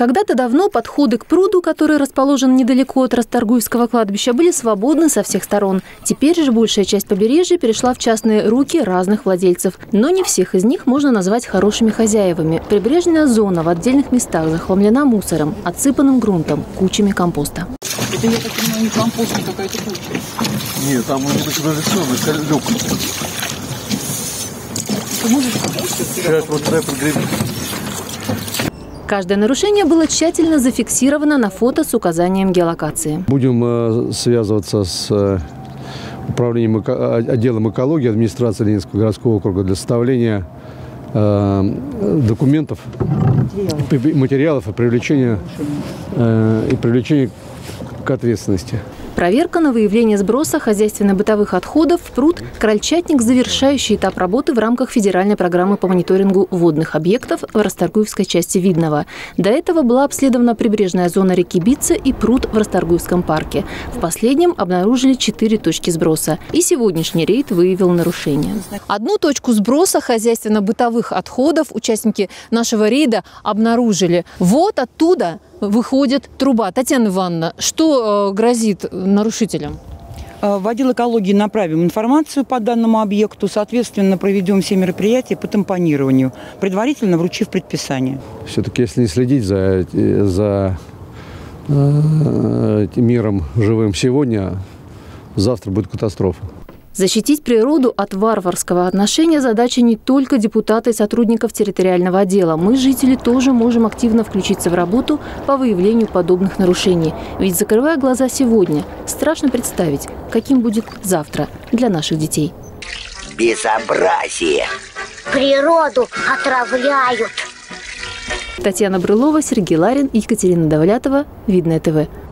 Когда-то давно подходы к пруду, который расположен недалеко от Расторгуевского кладбища, были свободны со всех сторон. Теперь же большая часть побережья перешла в частные руки разных владельцев. Но не всех из них можно назвать хорошими хозяевами. Прибрежная зона в отдельных местах захламлена мусором, отсыпанным грунтом, кучами компоста. Это, я так понимаю, не компост, не какая-то куча. Нет, там канализационный люк. Ты можешь помочь? Сейчас вот дай прогреби. Каждое нарушение было тщательно зафиксировано на фото с указанием геолокации. Будем связываться с управлением отделом экологии администрации Ленинского городского округа для составления документов, материалов и привлечения к ответственности. Проверка на выявление сброса хозяйственно-бытовых отходов в пруд – Крольчатник, завершающий этап работы в рамках федеральной программы по мониторингу водных объектов в Расторгуевской части Видного. До этого была обследована прибрежная зона реки Бица и пруд в Расторгуевском парке. В последнем обнаружили 4 точки сброса. И сегодняшний рейд выявил нарушения. Одну точку сброса хозяйственно-бытовых отходов участники нашего рейда обнаружили. Вот оттуда выходит труба. Татьяна Ивановна, что грозит нарушителям? В отдел экологии направим информацию по данному объекту, соответственно, проведем все мероприятия по тампонированию, предварительно вручив предписание. Все-таки, если не следить за миром живым сегодня, завтра будет катастрофа. Защитить природу от варварского отношения – задача не только депутата и сотрудников территориального отдела. Мы, жители, тоже можем активно включиться в работу по выявлению подобных нарушений. Ведь, закрывая глаза сегодня, страшно представить, каким будет завтра для наших детей. Безобразие! Природу отравляют! Татьяна Брылова, Сергей Ларин, Екатерина Давлятова. Видное ТВ.